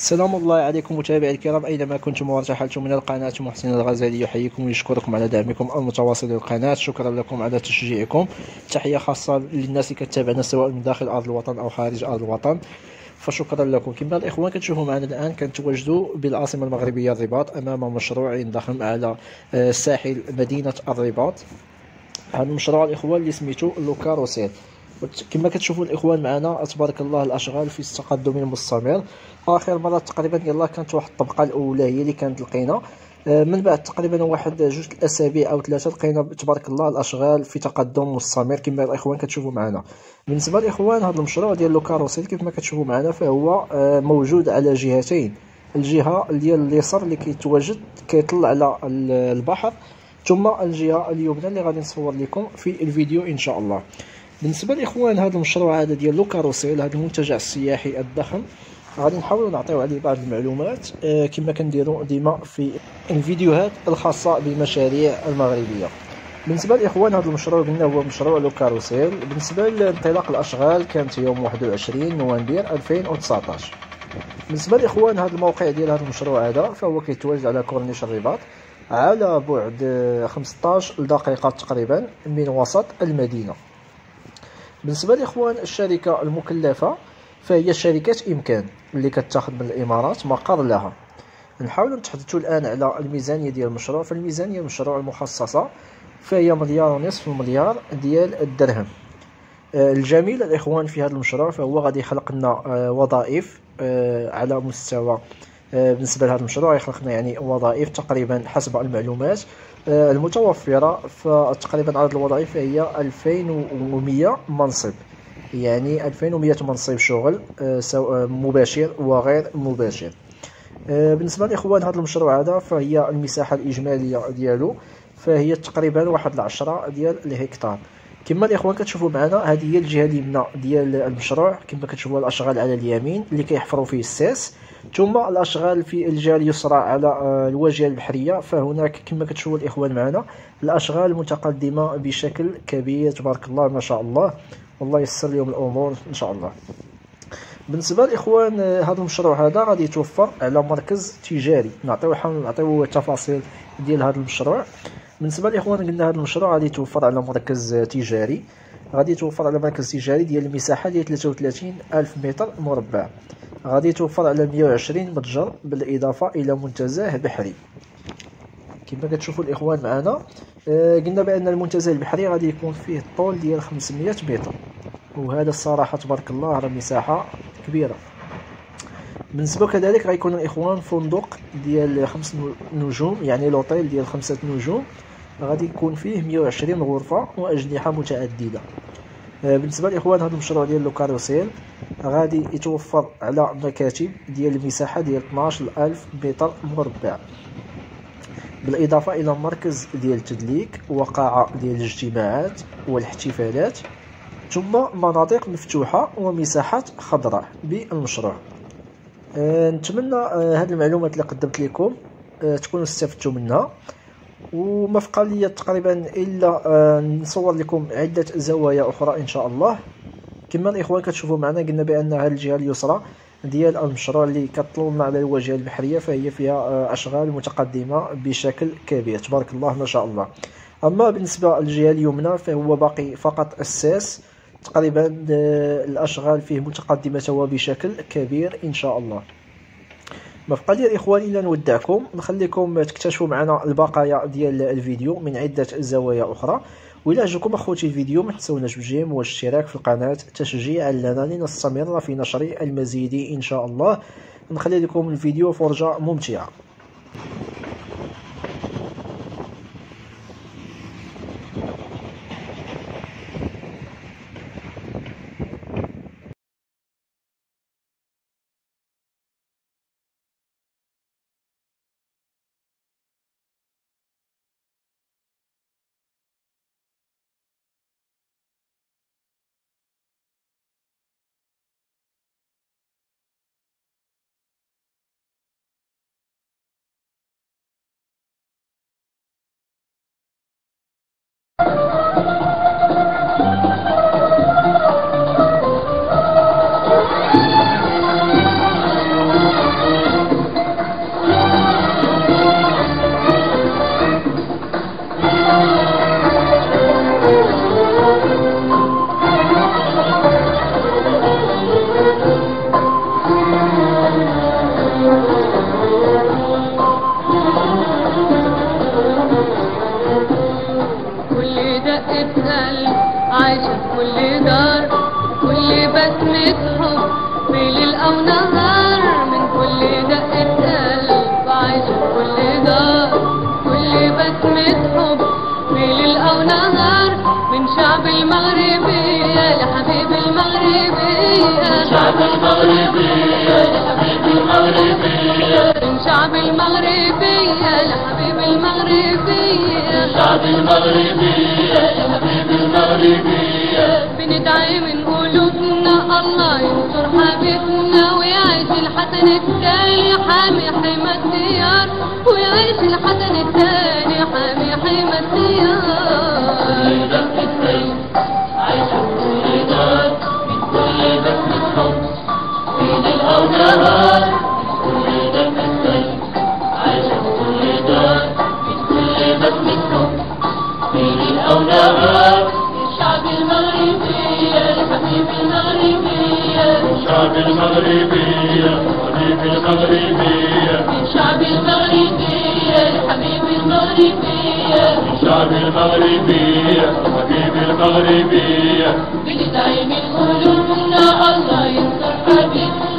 السلام الله عليكم متابعي الكرام، أينما كنتم وارتحلتم من القناة. محسن الغزالي يحييكم ويشكركم على دعمكم المتواصل للقناة. شكرا لكم على تشجيعكم. تحية خاصة للناس اللي كتتابعنا سواء من داخل أرض الوطن أو خارج أرض الوطن، فشكرا لكم. كما الإخوان كتشوفوا معنا الآن كنتواجدوا بالعاصمة المغربية الرباط أمام مشروع ضخم على ساحل مدينة الرباط. هذا المشروع الإخوان اللي سميتو لوكاروسيل. كما كتشوفوا الإخوان معنا تبارك الله الأشغال في التقدم المستمر. آخر مرة تقريبا يلا كانت واحد الطبقة الأولى هي اللي كانت لقينا، من بعد تقريبا واحد جوج الأسابيع أو ثلاثة لقينا تبارك الله الأشغال في تقدم مستمر كما الإخوان كتشوفوا معنا. بالنسبة للإخوان هذا المشروع ديال لوكاروسيل كيف ما كتشوفوا معنا فهو موجود على جهتين. الجهة ديال اليسار اللي كيتواجد كيطل على البحر، ثم الجهة اليمنى اللي غادي نصور لكم في الفيديو إن شاء الله. بالنسبة للإخوان هذا المشروع هذا ديال لوكاروسيل، هذا المنتجع السياحي الضخم، غادي نحاولوا نعطيو عليه بعض المعلومات كما كنديروا ديما في الفيديوهات الخاصة بالمشاريع المغربية. بالنسبة للإخوان هذا المشروع قلنا هو مشروع لوكاروسيل. بالنسبة لانطلاق الأشغال كانت يوم 21 نوفمبر 2019. بالنسبة للإخوان هذا الموقع ديال هذا المشروع هذا فهو كيتواجد على كورنيش الرباط على بعد 15 دقيقة تقريبا من وسط المدينة. بالنسبة لإخوان الشركة المكلفة فهي شركة إمكان اللي كتاخذ من الإمارات مقر لها. نحاول نتحدثوا الآن على الميزانية ديال المشروع. فالميزانية المشروع المخصصة فهي 1.5 مليار ديال الدرهم. الجميل الإخوان في هذا المشروع فهو غادي يخلق لنا وظائف على مستوى، بالنسبة لهذا المشروع يخلق لنا يعني وظائف تقريبا حسب المعلومات المتوفرة. فتقريبا عدد الوظائف هي 2100 منصب، يعني 2100 منصب شغل مباشر وغير مباشر. بالنسبة لإخوان هذا المشروع هذا فهي المساحة الإجمالية ديالو فهي تقريبا واحد 10 ديال الهكتار. كما الإخوان كتشوفوا معنا هذه هي الجهة اليمنى ديال المشروع. كما كتشوفوا الأشغال على اليمين اللي كيحفروا فيه الساس، ثم الأشغال في الجهة اليسرى على الواجهة البحرية. فهناك كما كتشوفوا الإخوان معنا الأشغال متقدمة بشكل كبير تبارك الله ما شاء الله، والله يسر لهم الأمور إن شاء الله. بالنسبه للاخوان هذا المشروع هذا غادي يتوفر على مركز تجاري. نحاول نعطيو تفاصيل ديال هذا المشروع. بالنسبه للاخوان قلنا هذا المشروع غادي يتوفر على مركز تجاري، غادي يتوفر على مركز تجاري ديال المساحه ديال 33 الف متر مربع، غادي يتوفر على 120 متجر بالاضافه الى منتزه بحري. كما كتشوفوا الاخوان معنا قلنا بان المنتزه البحري غادي يكون فيه الطول ديال 500 متر، وهذا الصراحه تبارك الله راه مساحه كبيره. بالنسبه كذلك غيكون الاخوان فندق ديال 5 نجوم، يعني لوطيل ديال 5 نجوم غادي يكون فيه 120 غرفه واجنحه متعدده. بالنسبه للاخوان هذا المشروع ديال لوكاروسيل غادي يتوفر على مكاتب ديال المساحه ديال 12000 متر مربع، بالاضافه الى مركز ديال التدليك وقاعه ديال الاجتماعات والاحتفالات، ثم مناطق مفتوحه ومساحات خضراء بالمشروع. نتمنى هذه المعلومات اللي قدمت لكم تكونوا استفدتوا منها، وما بقى لي تقريبا الا نصور لكم عده زوايا اخرى ان شاء الله. كما الاخوان كتشوفوا معنا قلنا بان هذه الجهه اليسرى ديال المشروع اللي كتطلنا على الواجهه البحريه فهي فيها اشغال متقدمه بشكل كبير تبارك الله ما شاء الله. اما بالنسبه للجهه اليمنى فهو باقي فقط اساس، تقريبا الاشغال فيه متقدمه وبشكل كبير ان شاء الله. ما بقى لي الاخوان الا نودعكم، نخليكم تكتشفوا معنا البقايا ديال الفيديو من عده زوايا اخرى. وإلا عجبكم اخوتي الفيديو ما تنسوناش بالجيم والاشتراك في القناه تشجيعا لنا لنستمر في نشر المزيد ان شاء الله. نخلي لكم الفيديو فرجه ممتعه. الشعب المغربي الحبيب المغربي الشعب المغربي الحبيب المغربي بندعي من قلوبنا الله ينصر حبيبنا ويعيش الحسن الثاني حامي حمى الديار ويعيش الحسن الثاني حامي حمى الديار كل دفة سيف عايشة كل دار من كل بسمة حب ليل أو نهار كل دفة سيف عايشة كل دار من كل بسمة حب ليل أو نهار الشعب المغربي الحبيب المغربي الشعب المغربي الحبيب المغربي الشعب المغربي الحبيب المغربي الشعب المغربي الحبيب المغربي بندعي من قلوبنا الله ينصر حبيبنا